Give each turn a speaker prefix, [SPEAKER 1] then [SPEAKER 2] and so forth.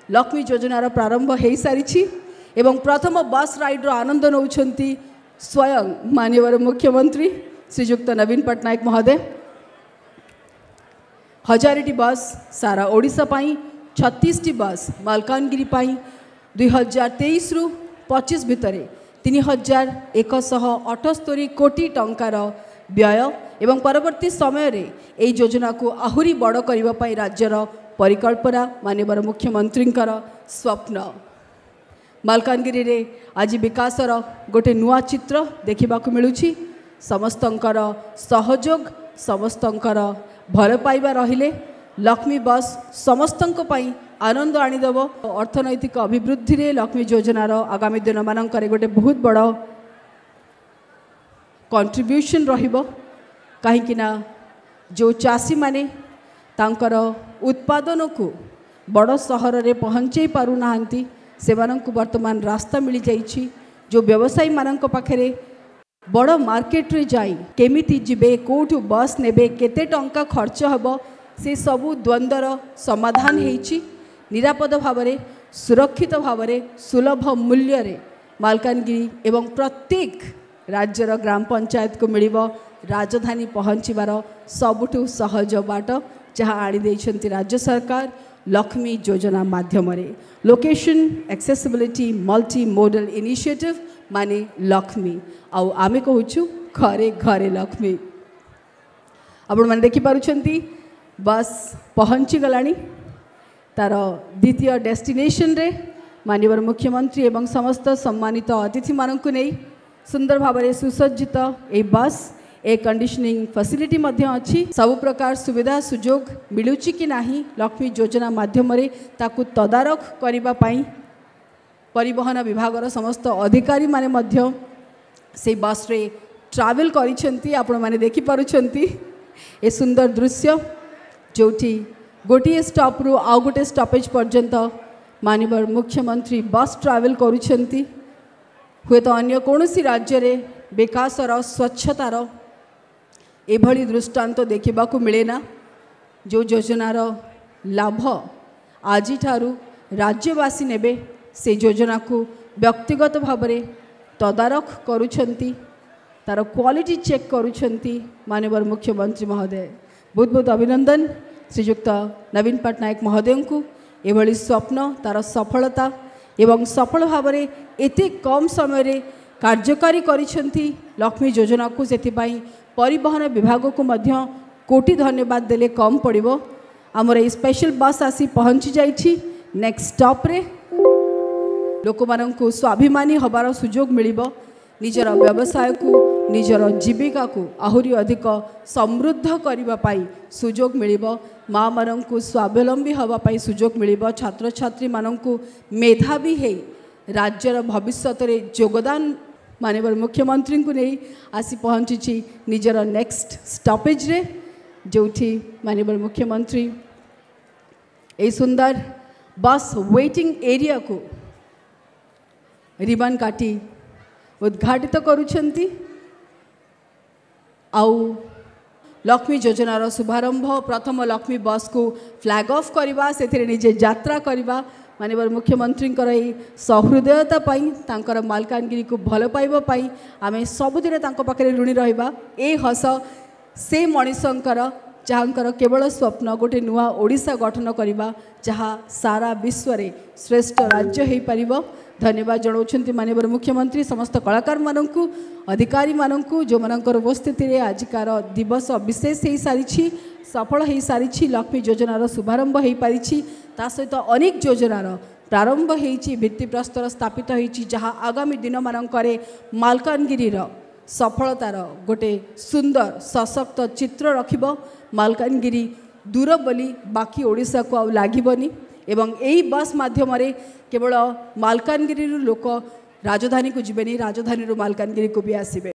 [SPEAKER 1] लक्ष्मी योजनार प्रारंभ हो सारी एवं प्रथम बस राइड्र आनंद नौछंती स्वयं माननीय मुख्यमंत्री श्रीजुक्त नवीन पट्टनायक महोदय। 1000टी बस सारा ओडिशा पाई, 36टी बस मालकानगिरी पाई 2023 रु 25 भितर 3178 कोटी टंकार व्यय एवं परवर्ती समय रे एई योजना को आहुरी बड़ करबा पई राज्यर परिकल्पना माननीय मुख्यमंत्री स्वप्न। मालकानगिरी रे आज विकासर गोटे नुआ चित्र देखा मिलूँ। समस्तंकर सहयोग समस्तंकर भल पाइबा रहिले लक्ष्मी बस समस्तंक पई आनंद आनीदेव। अर्थनैतिक अभिवृद्धि रे लक्ष्मी योजनार आगामी दिन मानकर गोटे बहुत बड़ कंट्रीब्यूशन रहिबो। कहीं जो चाषी माने तांकर उत्पादन को बड़ सहर रे पहुँचे पारु नाहंती सेमानंकु वर्तमान रास्ता मिल जाइछि। जो व्यवसायी मानंक पाखरे बड़ मार्केट रे जाई केमिति जिबे कोठु बस नेबे केते टंका खर्च हबो से सबु द्वंद्वर समाधान हेछि। निरापद भावरे सुरक्षित भावरे सुलभ मूल्य रे मालकानगिरी एवं प्रत्येक राज्यर ग्राम पंचायत को मिलिबो राजधानी पहुँचबार सबुठु सहज बाट जहाँ आनी देइछन्ति राज्य सरकार लक्ष्मी योजना माध्यम रे। Location accessibility multimodal initiative माने लक्ष्मी आउ आमे कहूछु घरे घरे लक्ष्मी। आपण माने देखि पारुछन्ति बस पहुँची गलानी तार द्वितीय डेस्टिनेशन रे। माननीय मुख्यमंत्री एवं समस्त सम्मानित अतिथि मानकु नै सुंदर भाव सुसज्जित ए बस ए कंडीशनिंग फैसिलिटी मध्य अच्छी। सब प्रकार सुविधा सुजोग मिलूची कि नाही लक्ष्मी योजना माध्यम रे ताकु तदारख करिबा पई परिवहन विभागर समस्त अधिकारी माने मध्य से बस रे ट्रैवल करिसेंती। आपण माने देखि पारुछंती ए सुंदर दृश्य जोठी गोटे स्टॉप रु आउ गोटे स्टॉपेज पर्यंत माननीय मुख्यमंत्री बस ट्रैवल करुछंती। हुए तो अन्य कोनोसी राज्य रे विकासर स्वच्छतार एभली दृष्टांत देखा मिलेना। जो योजनार लाभ आज राज्यवासी नेबे से योजना को व्यक्तिगत भाव में तदारख करुछंती तार क्वालिटी चेक करुछंती माननीय मुख्यमंत्री महोदय। बहुत बहुत अभिनंदन श्रीजुक्त नवीन पट्टनायक महोदय को एभली स्वप्न तार सफलता एवं सफल भाव में एते कम समय रे कार्यकारी करिसेंती लक्ष्मी योजना को। सेथिपाई परिवहन विभाग को मध्य कोटि धन्यवाद देले कम पड़िबो। आमर ए स्पेशल बस आसी पहुँची जाइछि नेक्स्ट स्टॉप रे। लोक माननकु स्वाभिमानी हबार सुजोग मिलिबो। निजर व्यवसाय को निजर जीविका को आहुरी अधिक समृद्ध करिबा पाई सुजोग मिलिबो। माँ माननकु स्वावलंबी हवा पाई सुजोग मिलिबो। छात्र छात्री माननकु मेधावी हे राज्यर भविष्यत रे योगदान माननीय मुख्यमंत्री को नहीं आसी पहुँची निजर नेक्स्ट स्टॉपेज रे जोठी माननीय मुख्यमंत्री ए सुंदर बस वेटिंग एरिया को रिबन काटी उद्घाटित करुछंती। आउ लक्ष्मी योजनार शुभारंभ प्रथम लक्ष्मी बस को फ्लैग ऑफ करवा से निजे यात्रा करवा माननीय मुख्यमंत्री सहृदयता तांकर मालकानगिरी को भल पाइबा पाई आमे सबुदिने तांको पाखरे ऋणी रहिबा। ए हस से मनीषंकर जहाँकर केवल स्वप्न गोटे नुआ ओडिशा गठन करवा जहाँ सारा विश्व रे श्रेष्ठ राज्य हो पारिबो। धन्यवाद जनाउछंती माननीय मुख्यमंत्री समस्त कलाकार माननकु अधिकारी माननकु जो मानकर उपस्थिति रे आजिकार दिवस विशेष हो सारी सफल हो सारी लक्ष्मी योजनार शुभारंभ हो पारिछि। ता सहित अनेक योजनार प्रारंभ होइछि भित्तिप्रस्तर स्थापित होइछि जहाँ आगामी दिन मानकरे मालकानगिरीर सफलतार गोटे सुंदर सशक्त चित्र रखिबो। मालकानगिरी दूर बोली बाकी ओडिशा को आउ लागिबनी एवं एही बस माध्यम रे केवल मालकानगिरी लोक राजधानी को जीवेनी राजधानी मालकानगिरी को भी आसिबे।